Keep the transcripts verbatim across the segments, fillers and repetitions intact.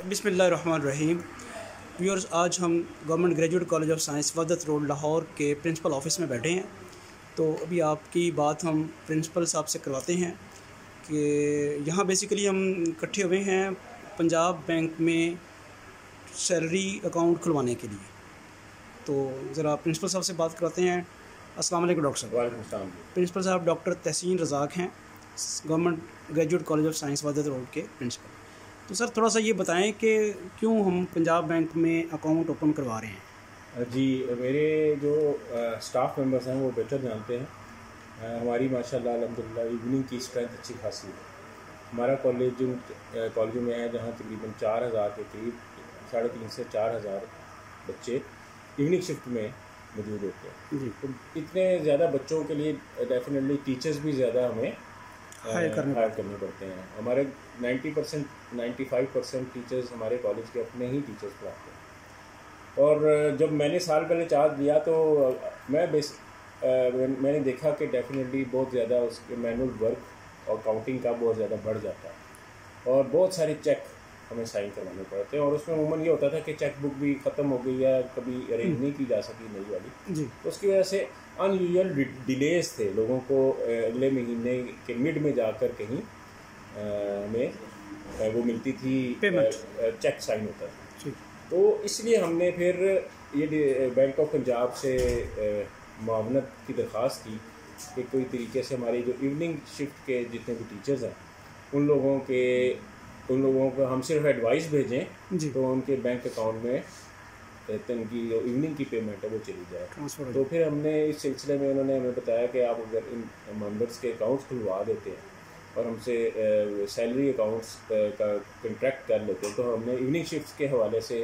बिस्मिल्लाहिर्रहमानिर्रहीम। व्यूअर्स, आज हम government graduate college of science Wahdat road Lahore के प्रिंसिपल ऑफिस में बैठे हैं। तो अभी आपकी बात हम प्रिंसिपल साहब से करवाते हैं कि यहाँ बेसिकली हम इकट्ठे हुए हैं पंजाब बैंक में सैलरी अकाउंट खुलवाने के लिए। तो ज़रा प्रिंसिपल साहब से बात करवाते हैं। अस्सलाम वालेकुम डॉक्टर साहब। वालेकुम सलाम। प्रिंसिपल साहब डॉक्टर तहसीन रज़ाक हैं, government graduate college of science Wahdat road के प्रिंसिपल। तो सर थोड़ा सा ये बताएं कि क्यों हम पंजाब बैंक में अकाउंट ओपन करवा रहे हैं। जी, मेरे जो स्टाफ मेंबर्स हैं वो बेहतर जानते हैं। आ, हमारी माशाल्लाह अल्हम्दुलिल्लाह इवनिंग की स्ट्रेंथ अच्छी खासी है। हमारा कॉलेज जिन कॉलेजों में है जहाँ तकरीबन चार हज़ार के करीब, साढ़े तीन से चार हज़ार बच्चे इवनिंग शिफ्ट में मौजूद होते हैं। जी, तो इतने ज़्यादा बच्चों के लिए डेफिनेटली टीचर्स भी ज़्यादा हमें हायर करने करने पड़ते हैं। हमारे नब्बे परसेंट पचानवे परसेंट टीचर्स हमारे कॉलेज के अपने ही टीचर्स पढ़ाते हैं। और जब मैंने साल पहले चार्ज लिया तो मैं बेस आ, मैंने देखा कि डेफिनेटली बहुत ज़्यादा उसके मैनुअल वर्क और काउंटिंग का बहुत ज़्यादा बढ़ जाता है और बहुत सारे चेक हमें साइन करवाने पड़ते हैं। और उसमें उमूमन ये होता था कि चेक बुक भी ख़त्म हो गई या कभी अरेंज नहीं की जा सकी नई वाली जी। तो उसकी वजह से अनयूजुअल डिलेज थे, लोगों को अगले महीने के मिड में जाकर कहीं हमें वो मिलती थी पेमेंट, चेक साइन होता था। तो इसलिए हमने फिर ये बैंक ऑफ पंजाब से मुआवनत की दरख्वास्त की कि कोई तरीके से हमारी जो इवनिंग शिफ्ट के जितने भी टीचर्स हैं उन लोगों के उन लोगों को हम सिर्फ एडवाइस भेजें तो उनके बैंक अकाउंट में उनकी जो इवनिंग की पेमेंट है वो चली जाए। तो फिर हमने इस सिलसिले में उन्होंने हमें बताया कि आप अगर इन मेंबर्स के अकाउंट्स खुलवा देते हैं और हमसे सैलरी अकाउंट्स का कंट्रैक्ट कर लेते हैं तो हमने इवनिंग शिफ्ट के हवाले से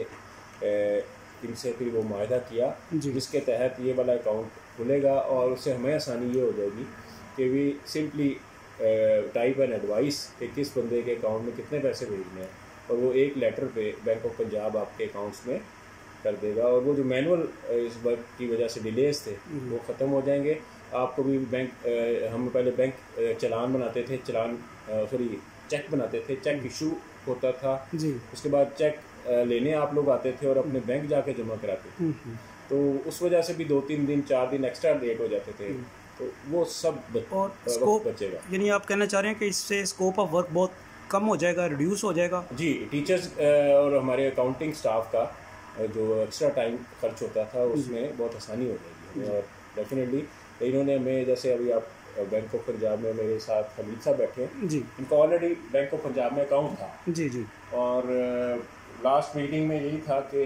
इनसे फिर वो मुआहदा किया जिसके तहत ये वाला अकाउंट खुलेगा और उससे हमें आसानी ये हो जाएगी कि we simply type and advice कि किस बंदे के अकाउंट में कितने पैसे भेजने हैं और वो एक लेटर पे बैंक ऑफ पंजाब आपके अकाउंट्स में कर देगा। और वो जो मैनुअल इस वर्क की वजह से डिलेज थे वो ख़त्म हो जाएंगे। आपको भी बैंक आ, हम पहले बैंक चलान बनाते थे, चलान सॉरी चेक बनाते थे, चेक इशू होता था जी। उसके बाद चेक लेने आप लोग आते थे और अपने बैंक जाके जमा कराते थे। तो उस वजह से भी दो तीन दिन चार दिन एक्स्ट्रा लेट हो जाते थे। तो वो सब बच, और स्कोप बचेगा। यानी आप कहना चाह रहे हैं कि इससे स्कोप ऑफ वर्क बहुत कम हो जाएगा, रिड्यूस हो जाएगा जी। टीचर्स और हमारे अकाउंटिंग स्टाफ का जो एक्स्ट्रा टाइम खर्च होता था उसमें बहुत आसानी हो जाएगी। और डेफिनेटली इन्होंने हमें, जैसे अभी आप बैंक ऑफ पंजाब में मेरे साथ हमीद साहब बैठे हैं जी, इनका ऑलरेडी बैंक ऑफ पंजाब में अकाउंट था जी जी। और लास्ट मीटिंग में यही था कि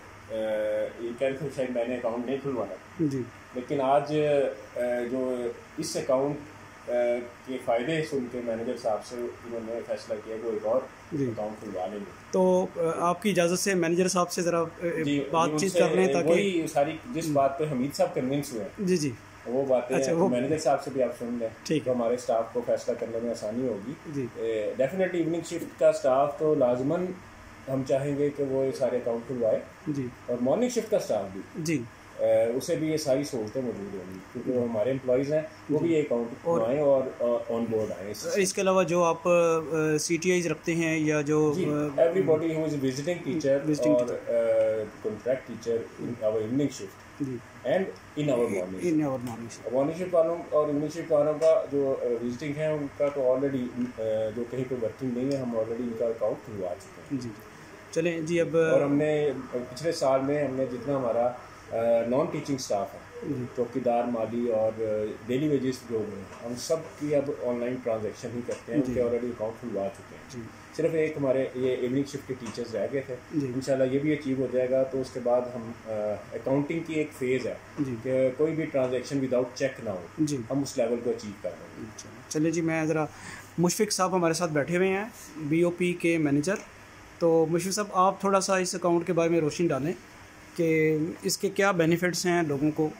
ये कह रहे थे शायद मैंने अकाउंट नहीं खुलवाना जी, लेकिन आज जो इस अकाउंट के फ़ायदे सुन के मैनेजर साहब से उन्होंने फैसला किया कि वो एक और अकाउंट खुलवा लेंगे। तो आपकी इजाज़त से मैनेजर साहब से ज़रा बातचीत कर लें ताकि वही सारी जिस बात पे हमीद साहब कन्विंस हुए हैं जी जी वो बातें अच्छा, वो मैनेजर साहब से भी आप सुन लें ठीक तो हमारे स्टाफ को फैसला करने में आसानी होगी। डेफिनेटली इवनिंग शिफ्ट का स्टाफ तो लाजमन हम चाहेंगे कि वो ये सारे अकाउंट खुलवाए जी। और मॉर्निंग शिफ्ट का स्टाफ भी जी उसे भी ये सारी सहूलतें मौजूद होंगी क्योंकि वो हमारे एम्प्लॉयज़ हैं, वो भी ये अकाउंट खुलवाएं और ऑन बोर्ड आए। इसके अलावा जो आप सी टी आईज रखते हैं या जो everybody who is visiting teacher और contract teacher in our evening shift and in our morning in our morning morning shift वालों और इवनिंग शिफ्ट वालों का जो विजिटिंग है उनका तो ऑलरेडी जो कहीं पर वर्किंग नहीं है हम ऑलरेडी इनका अकाउंट खुलवा चुके हैं जी। चलें जी। अब और हमने पिछले साल में हमने जितना हमारा नॉन टीचिंग स्टाफ है, चौकीदार, माली और डेली वेजेस जो हैं, हम सब की अब ऑनलाइन ट्रांजैक्शन ही करते हैं, उनके ऑलरेडी अकाउंट खुलवा चुके हैं। सिर्फ एक हमारे ये इवनिंग शिफ्ट के टीचर्स रह गए थे, इंशाल्लाह ये भी अचीव हो जाएगा। तो उसके बाद हम अकाउंटिंग की एक फेज़ है कि कोई भी ट्रांजैक्शन विदाउट चेक ना हो, हम उस लेवल को अचीव कर लेंगे। चलिए जी, मैं ज़रा मुशफिक साहब हमारे साथ बैठे हुए हैं, बी ओ पी के मैनेजर। तो मुशफिक साहब आप थोड़ा सा इस अकाउंट के बारे में रोशनी डालें कि इसके क्या बेनिफिट्स हैं लोगों को।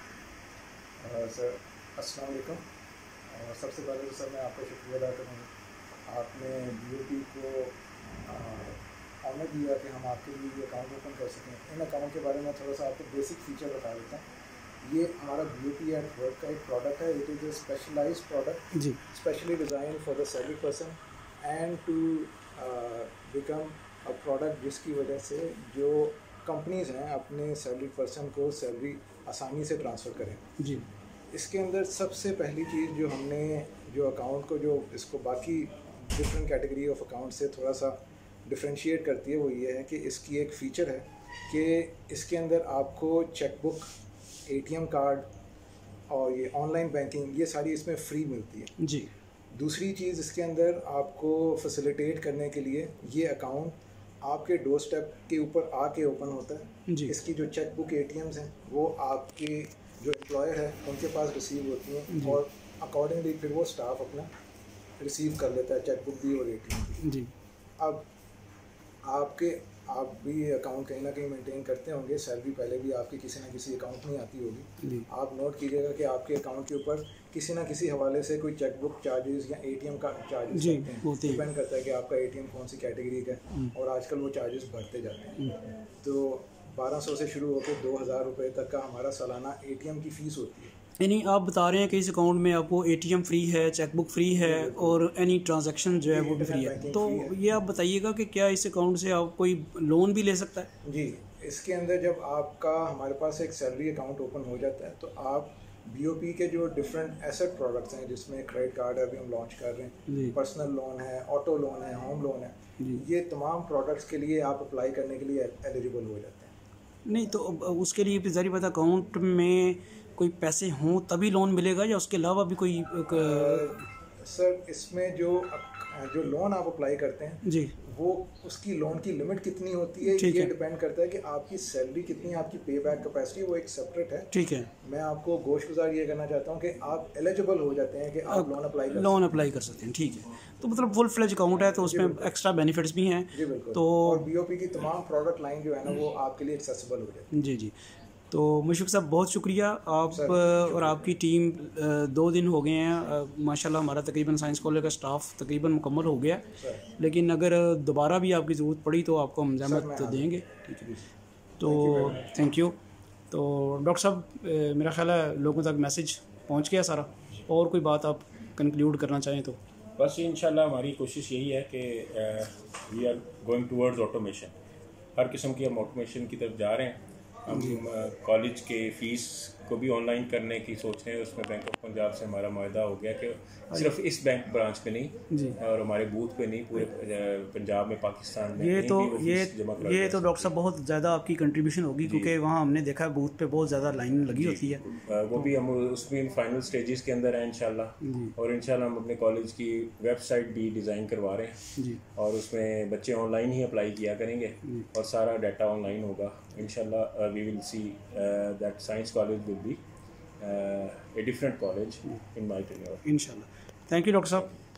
सर अस्सलाम वालेकुम। सबसे पहले तो सर मैं आपका शुक्रिया अदा करूँगा, आपने बी ओ पी को ऑनर दिया कि हम आपके लिए ये अकाउंट ओपन कर सकें। इन अकाउंट के बारे में थोड़ा सा आपको बेसिक फीचर बता देता हूँ। ये हमारा B O P at work का एक प्रोडक्ट है। It is a specialised product जी, specially design for the salary person and to become a product जिसकी वजह से जो कंपनीज़ हैं अपने सैलरी पर्सन को सैलरी आसानी से ट्रांसफ़र करें जी। इसके अंदर सबसे पहली चीज़ जो हमने जो अकाउंट को जो इसको बाकी डिफरेंट कैटेगरी ऑफ अकाउंट से थोड़ा सा डिफ्रेंशिएट करती है वो ये है कि इसकी एक फ़ीचर है कि इसके अंदर आपको चेकबुक, एटीएम कार्ड और ये ऑनलाइन बैंकिंग ये सारी इसमें फ्री मिलती है जी। दूसरी चीज़ इसके अंदर आपको फैसिलिटेट करने के लिए ये अकाउंट आपके डोर स्टेप के ऊपर आके ओपन होता है जी। इसकी जो चेकबुक एटीएम्स हैं वो आपके जो एम्प्लॉयर है उनके पास रिसीव होती हैं और अकॉर्डिंगली फिर वो स्टाफ अपना रिसीव कर लेता है चेकबुक भी और एटीएम भी जी। अब आपके आप भी अकाउंट कहीं ना कहीं मेंटेन करते होंगे सैलरी पहले भी आपकी किसी ना किसी अकाउंट में आती होगी आप नोट कीजिएगा कि आपके अकाउंट के ऊपर किसी ना किसी हवाले से कोई चेकबुक चार्जेस या एटीएम का चार्जेस होते हैं डिपेंड करता है कि आपका एटीएम कौन सी कैटेगरी का है और आजकल वो चार्जेस बढ़ते जाते हैं तो बारह सौ से शुरू होकर दो हज़ार रुपये तक का हमारा सालाना एटीएम की फ़ीस होती है यानी आप बता रहे हैं कि इस अकाउंट में आपको एटीएम फ्री है, चेकबुक फ्री है और एनी ट्रांजैक्शन जो है वो भी फ्री है। तो ये आप बताइएगा कि क्या इस अकाउंट से आप कोई लोन भी ले सकता है? जी, इसके अंदर जब आपका हमारे पास एक सैलरी अकाउंट ओपन हो जाता है तो आप बीओपी के जो डिफरेंट एसेट प्रोडक्ट्स हैं जिसमें क्रेडिट कार्ड अभी हम लॉन्च कर रहे हैं, पर्सनल लोन है, ऑटो लोन है, होम लोन है, ये तमाम प्रोडक्ट्स के लिए आप अप्लाई करने के लिए एलिजिबल हो जाते हैं। नहीं तो उसके लिए ज़ाहिर बात अकाउंट में कोई पैसे हों तभी लोन मिलेगा या उसके अलावा भी कोई एक... सर इसमें जो जो लोन आप अप्लाई करते हैं जी वो उसकी लोन की लिमिट कितनी होती है ये डिपेंड करता है कि आपकी सैलरी कितनी है, आपकी पे बैक कैपेसिटी वो एक सेपरेट है। ठीक है, मैं आपको गोशगुजार ये करना चाहता हूँ कि आप एलिजिबल हो जाते हैं कि आप लोन अप्लाई कर लोन अप्लाई कर सकते हैं। ठीक है, तो मतलब फुल फ्लेज अकाउंट है तो उसमें एक्स्ट्रा बेनिफिट्स भी हैं। जी बिल्कुल। तो और बीओपी की तमाम प्रोडक्ट लाइन जो है ना वो आपके लिए एक्सेसिबल हो जाती है। जी जी। तो मुशफ़िक साहब बहुत शुक्रिया आप और आपकी टीम दो दिन हो गए हैं माशाल्लाह हमारा तकरीबन साइंस कॉलेज का स्टाफ तकरीबन मुकम्मल हो गया, लेकिन अगर दोबारा भी आपकी ज़रूरत पड़ी तो आपको हम ज़हमत देंगे। ठीक है, तो थैंक यू। तो डॉक्टर साहब मेरा ख्याल है लोगों तक मैसेज पहुंच गया सारा, और कोई बात आप कंक्लूड करना चाहें तो? बस इंशाल्लाह हमारी कोशिश यही है कि we are going towards automation, हर किस्म की हम ऑटोमेशन की तरफ जा रहे हैं। हम कॉलेज के फ़ीस को भी ऑनलाइन करने की सोच रहे हैं, उसमें बैंक ऑफ पंजाब से हमारा मुआहदा हो गया कि सिर्फ इस बैंक ब्रांच पे नहीं और हमारे बूथ पे नहीं, पूरे पंजाब में, पाकिस्तान में ये तो ये ये तो डॉक्टर साहब बहुत ज़्यादा आपकी कंट्रीब्यूशन होगी क्योंकि वहाँ हमने देखा बूथ पे बहुत ज़्यादा लाइन लगी होती है। वो भी हम उसमें फाइनल स्टेजेस के अंदर हैं इंशाल्लाह, और इंशाल्लाह हम अपने कॉलेज की वेबसाइट भी डिज़ाइन करवा रहे हैं और उसमें बच्चे ऑनलाइन ही अप्लाई किया करेंगे और सारा डाटा ऑनलाइन होगा इंशाल्लाह। We will see that science college will be a different college in my tenure. Inshallah. Thank you, Doctor Saab.